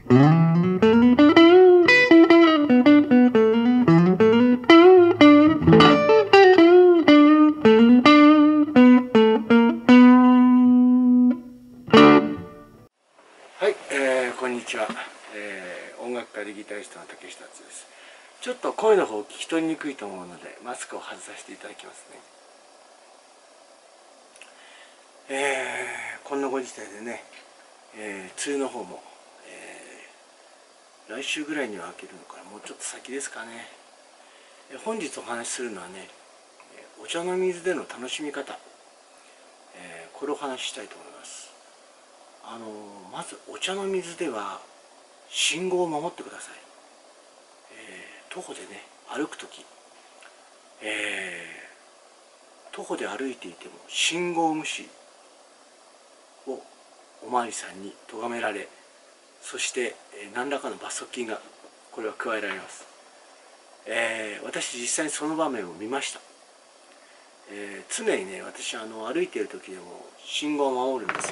はい、こんにちは、音楽家でギタリストの竹下敦です。ちょっと声の方聞き取りにくいと思うのでマスクを外させていただきますね。こんなご時世でね、梅雨の方も、来週ぐらいには明けるのかな、もうちょっと先ですかね。本日お話しするのはね、お茶の水での楽しみ方、これをお話ししたいと思います。まずお茶の水では信号を守ってください。徒歩でね歩くとき、徒歩で歩いていても信号無視をお巡りさんに咎められ、そして何らかの罰則金がこれは加えられます。私実際にその場面を見ました。常にね私歩いている時でも信号を守るんですよ。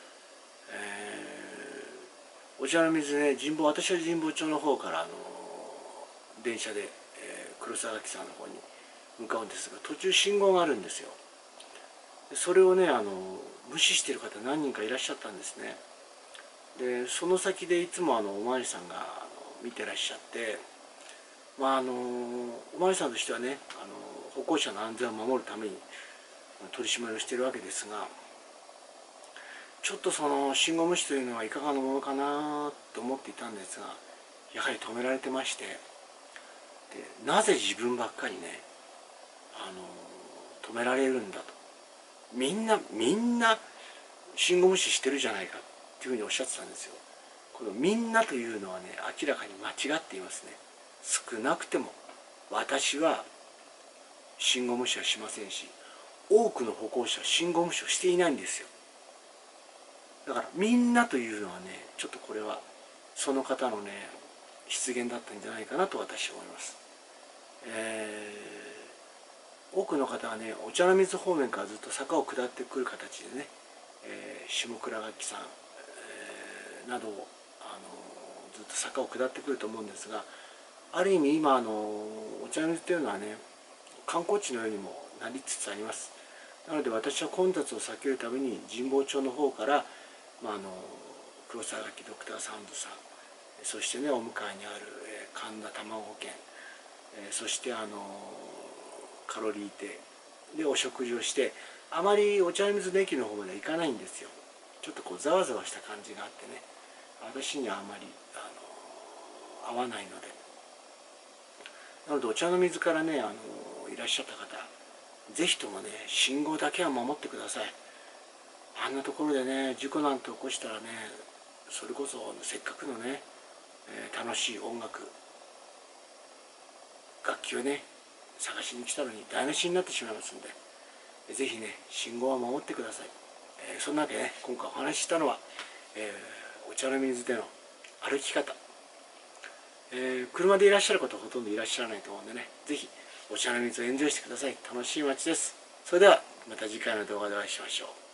お茶の水ね、私は神保町の方から電車で、黒沢木さんの方に向かうんですが、途中信号があるんですよ。それをね無視している方何人かいらっしゃったんですね。でその先でいつもお巡りさんが見てらっしゃって、お巡りさんとしてはね歩行者の安全を守るために取り締まりをしているわけですが、ちょっとその信号無視というのはいかがなものかなと思っていたんですが、やはり止められてまして、でなぜ自分ばっかりね止められるんだと、みんな信号無視してるじゃないかっていうふうにおっしゃってたんですよ。このみんなというのはね明らかに間違っていますね。少なくても私は信号無視はしませんし、多くの歩行者は信号無視をしていないんですよ。だからみんなというのはねちょっとこれはその方のね失言だったんじゃないかなと私は思います。多くの方はねお茶の水方面からずっと坂を下ってくる形でね、下倉垣さん、などをずっと坂を下ってくると思うんですが、ある意味今お茶の水というのはね観光地のようにもなりつつあります。なので私は混雑を避けるために神保町の方から、黒沢垣ドクターサウンドさん、そしてねお向かいにある、神田卵軒、そしてカロリー亭でお食事をして、あまりお茶の水の駅の方までは行かないんですよ。ちょっとこうざわざわした感じがあってね、私にはあまり合わないので、なのでお茶の水からねいらっしゃった方、ぜひともね信号だけは守ってください。あんなところでね事故なんて起こしたらね、それこそせっかくのね、楽しい音楽楽器をね探しに来たのに台無しになってしまいますので、ぜひね信号は守ってください。そんなわけでね今回お話ししたのは、お茶の水での歩き方、車でいらっしゃる方はほとんどいらっしゃらないと思うんでね、ぜひお茶の水をエンジョイしてください。楽しい街です。それではまた次回の動画でお会いしましょう。